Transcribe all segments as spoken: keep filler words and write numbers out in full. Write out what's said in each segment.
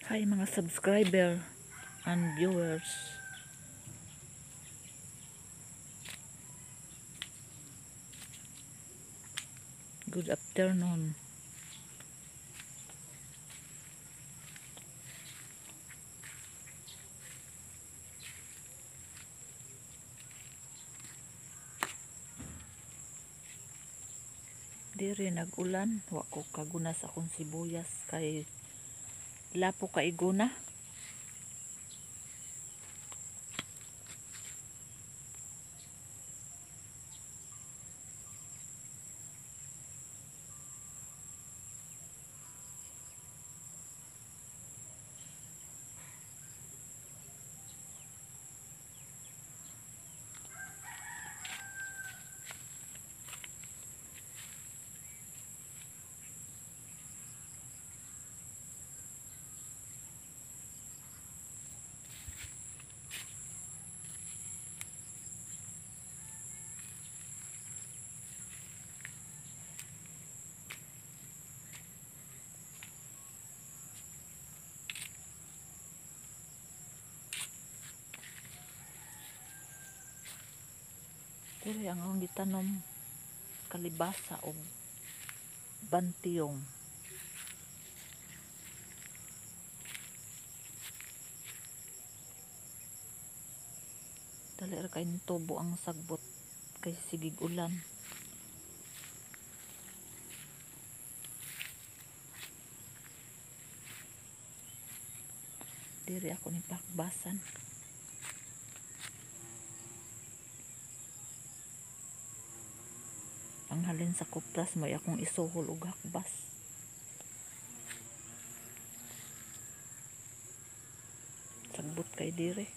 Hi mga subscriber and viewers. Good afternoon. Diri nag-ulan, wa ko kaguna sa akong sibuyas kay lapo ka iguna. Diri ang akong gitanom kalibasa o bantiyong. Dali ra kay tubo ang sagbot kay sigig ulan. Diri ako ni pakbasan. Ang halin sa kupras may akong isuhol og hakbas. Sagbot kay diri.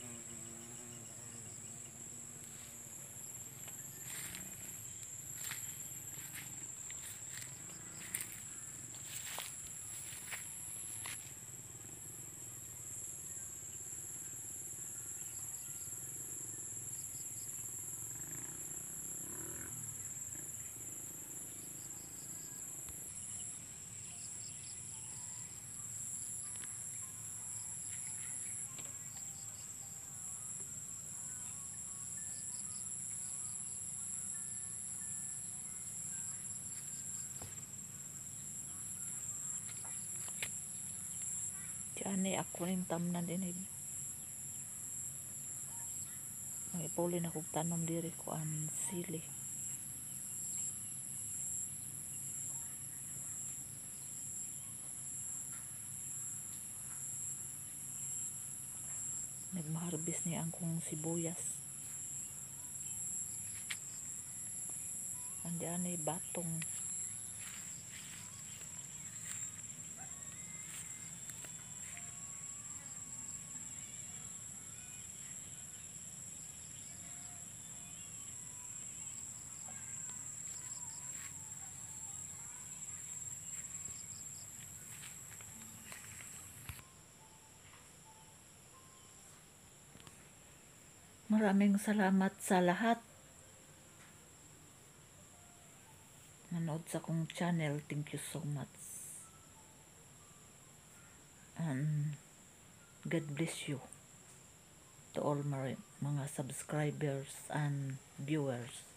Ani ako ning tamnan din ay may puli na kog tanom diri ko ang sili. Nagma-harvest ni ang kong sibuyas. Andi ani batong. Maraming salamat sa lahat nanood sa kong channel. Thank you so much. And God bless you to all my mga subscribers and viewers.